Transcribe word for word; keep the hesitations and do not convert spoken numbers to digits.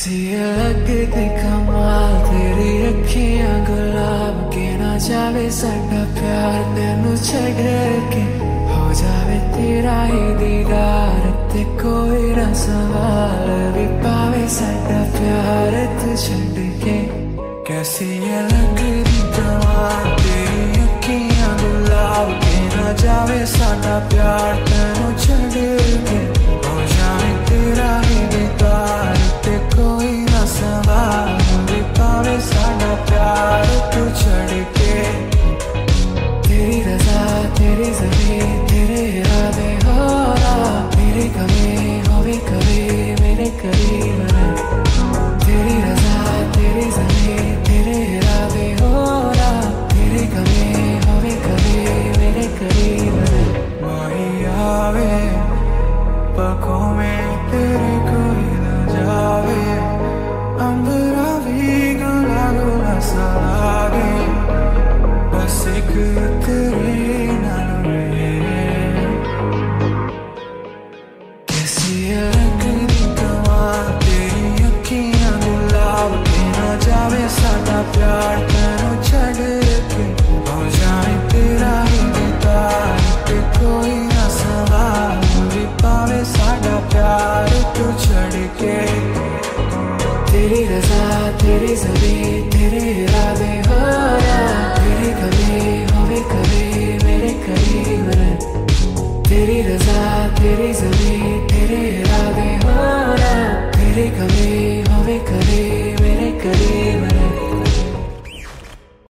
कैसी लगती कमाल तेरी अखियां गुलाब के ना जावे साडा प्यार तेनू छड़ के हो जावे तेरा ही दीदार ते कोई ना सवाल भी पावे साडा प्यार तू छड़ के। कैसी लगती कमाल तेरी अखियां गुलाब के ना जावे साडा प्यार तेनू छड़ के हो जावे तेरा ही दीदार ते कोई ना सवाल भी पावे साडा प्यार तू छड़ के। तेरी रज़ा तेरी ज़मीं तेरे इरादे हो रहा मेरी कमी हो भी कभी मेरे करीब है। तेरी रज़ा तेरी ज़मीं तेरे इरादे हो रहा मेरी कमी हो भी कभी मेरे करीब है। वही आवे पकों में तेरे कोई ना जावे अंबरा भी गुला गुला सा लागे बस एक तेरे नाल रहे। कैसी लगती कमाल तेरी अखियां गुलाब के ना जावे साडा प्यार तेनू छड़ के हो जाए तेरा ही दीदार ते कोई ना सवाल भी पावे साडा प्यार तू छड़ के। तेरी रज़ा तेरी ज़मीं तेरे इरादे हो रहा तेरी कमी